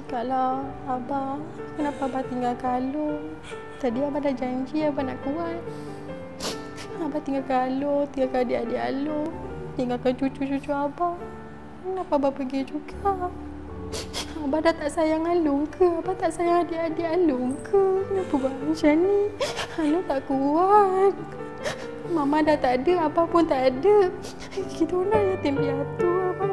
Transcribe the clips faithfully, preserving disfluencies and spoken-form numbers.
Cakaplah, Abah, kenapa Abah tinggal Alor? Tadi Abah dah janji Abah nak kuat. Abah tinggalkan Alor, tinggalkan adik-adik Alor, tinggalkan cucu-cucu Abah. Kenapa Abah pergi juga? Abah dah tak sayang Alor ke? Abah tak sayang adik-adik Alor ke? Kenapa buat macam ni? Alor tak kuat. Mama dah tak ada, Abah pun tak ada. Kita orang yatim piatu, Abah.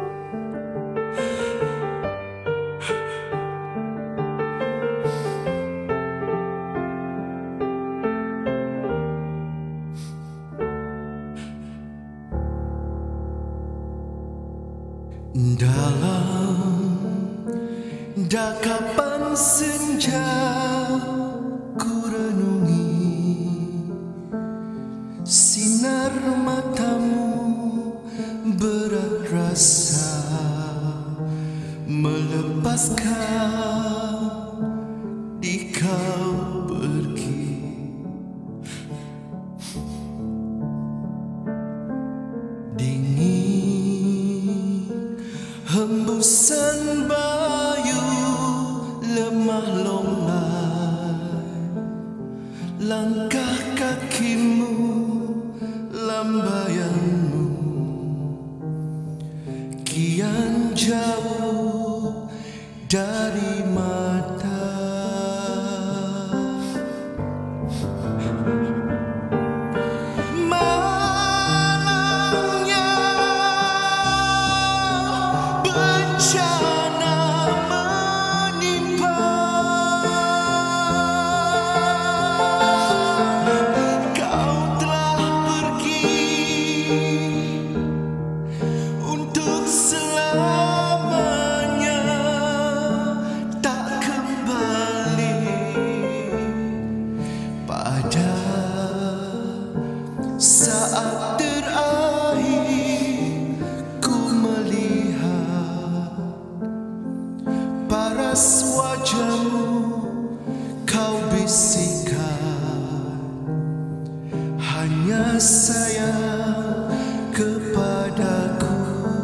Dalam dakapan senja ku renungi sinar matamu berat rasa melepaskan di kau pergi. Hembusan bayu lemah lombai, langkah kakimu lambaianmu kian jauh dari mata. Saat terakhir ku melihat paras wajahmu, kau bisikkan hanya sayang kepadaku.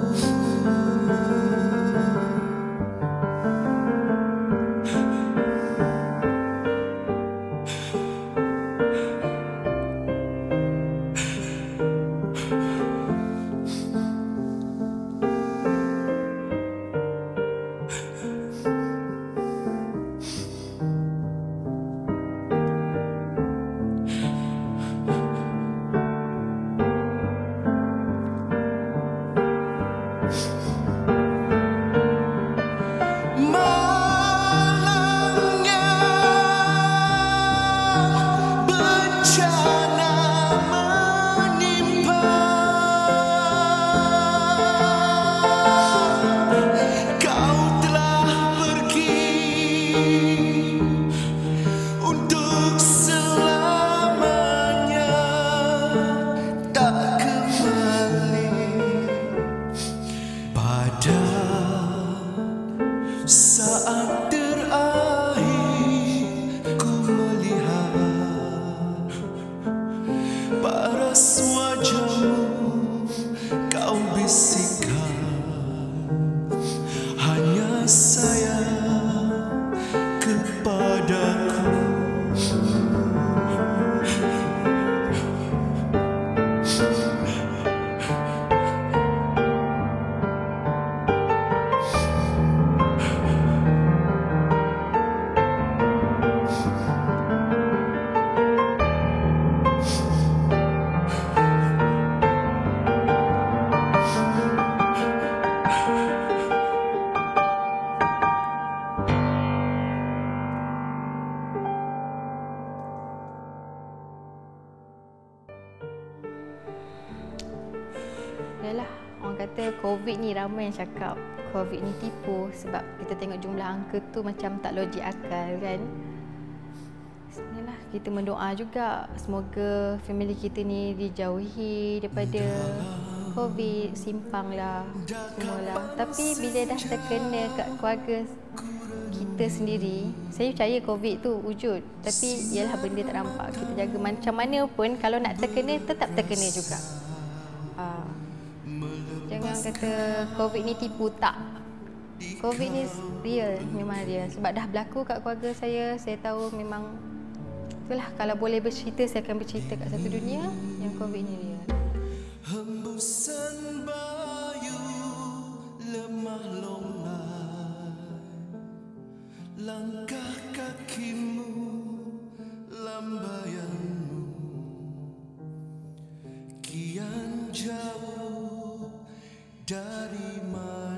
Saat terakhir ku melihat paras wajahmu, kau bisikkan hanya sayang kepadaku. Yalah, orang kata COVID ni ramai yang cakap COVID ni tipu sebab kita tengok jumlah angka tu macam tak logik akal kan. Yalah, kita mendoa juga semoga family kita ni dijauhi daripada COVID, simpanglah semualah. Tapi bila dah terkena kat keluarga kita sendiri, saya percaya COVID tu wujud, tapi ialah benda tak nampak. Kita jaga macam mana pun, kalau nak terkena tetap terkena juga. Ha. Jangan kata COVID ni tipu, tak. Covid ni real, memang real. Sebab dah berlaku kat keluarga saya, saya tahu memang itulah, kalau boleh bercerita, saya akan bercerita kat satu dunia yang Covid ni real. Hembusan bayu lemah longlai, langkah kakimu lambaianmu kian jauh dari mana.